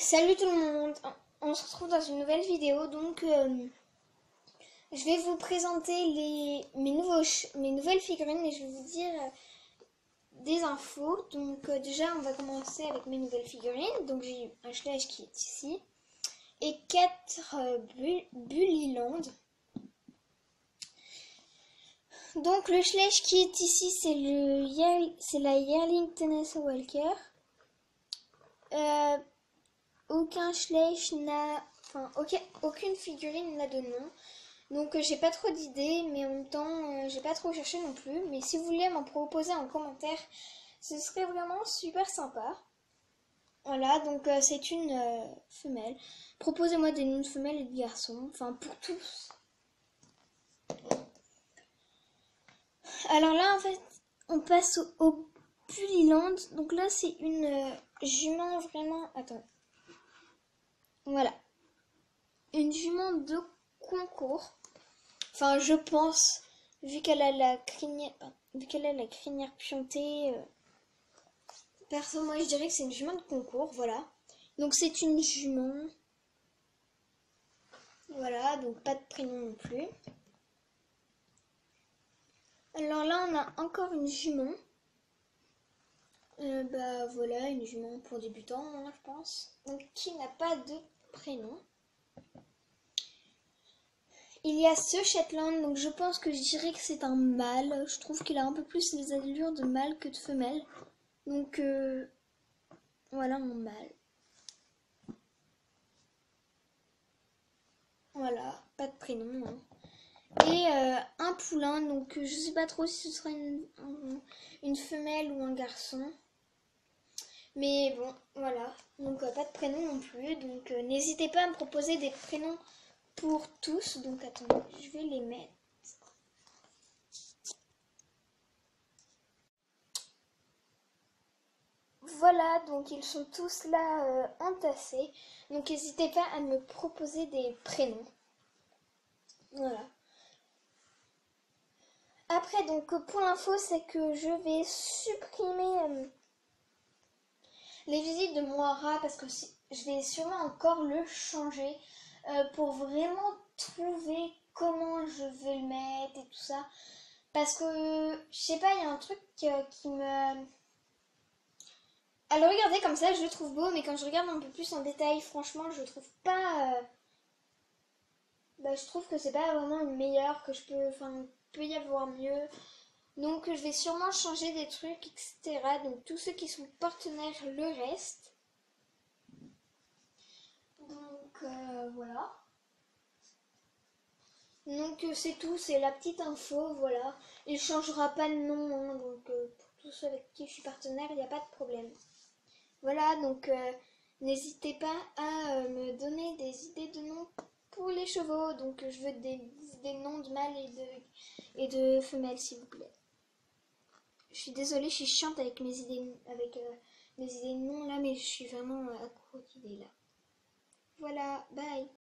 Salut tout le monde, on se retrouve dans une nouvelle vidéo. Donc je vais vous présenter mes nouvelles figurines et je vais vous dire des infos. Donc déjà on va commencer avec mes nouvelles figurines. Donc j'ai un Schleich qui est ici et 4 Bullyland. Donc le Schleich qui est ici c'est la Yearling Tennessee Walker. Aucun Schleich n'a, aucune figurine n'a de nom. Donc j'ai pas trop d'idées, mais en même temps j'ai pas trop cherché non plus. Mais si vous voulez m'en proposer en commentaire, ce serait vraiment super sympa. Voilà, donc c'est une femelle. Proposez-moi des noms de femelles et de garçons, enfin pour tous. Alors là en fait, on passe au Bullyland. Donc là c'est une jument vraiment. Attends. Voilà. Une jument de concours. Enfin, je pense, vu qu'elle a la crinière piantée. Perso, moi je dirais que c'est une jument de concours, voilà. Donc c'est une jument. Voilà, donc pas de prénom non plus. Alors là, on a encore une jument. Bah voilà, une jument pour débutants, hein, je pense. Donc qui n'a pas de prénom. Il y a ce Shetland, donc je pense que je dirais que c'est un mâle. Je trouve qu'il a un peu plus les allures de mâle que de femelle. Donc voilà mon mâle. Voilà, pas de prénom. Hein. Et un poulain, donc je sais pas trop si ce sera une femelle ou un garçon. Mais bon, voilà. Donc pas de prénom non plus. Donc n'hésitez pas à me proposer des prénoms pour tous. Donc attendez, je vais les mettre. Voilà, donc ils sont tous là entassés. Donc n'hésitez pas à me proposer des prénoms. Voilà. Après, donc pour l'info, c'est que je vais supprimer les visites de Moira parce que je vais sûrement encore le changer pour vraiment trouver comment je vais le mettre et tout ça. Parce que, je sais pas, il y a un truc qui me... À le regarder comme ça, je le trouve beau, mais quand je regarde un peu plus en détail, franchement, je trouve pas... je trouve que c'est pas vraiment une meilleure, que je peux... Enfin, il peut y avoir mieux. Donc je vais sûrement changer des trucs, etc. Donc tous ceux qui sont partenaires le restent. Donc voilà. Donc c'est tout, c'est la petite info, voilà. Il ne changera pas de nom, hein, donc pour tous ceux avec qui je suis partenaire, il n'y a pas de problème. Voilà, donc n'hésitez pas à me donner des idées de noms pour les chevaux. Donc je veux des noms de mâles et de femelles, s'il vous plaît. Je suis désolée, je suis chiante avec mes idées de noms là, mais je suis vraiment à court d'idées là. Voilà, bye.